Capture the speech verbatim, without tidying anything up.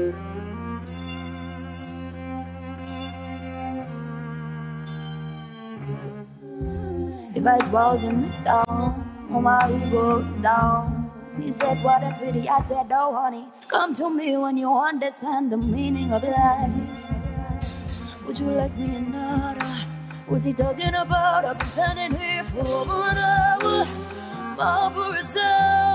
Divides walls in the dawn, oh my ego is down. He said, what a pity, I said, oh honey, come to me when you understand the meaning of life. Would you like me another? Was he talking about? I've been standing here for over an hour, all for a star.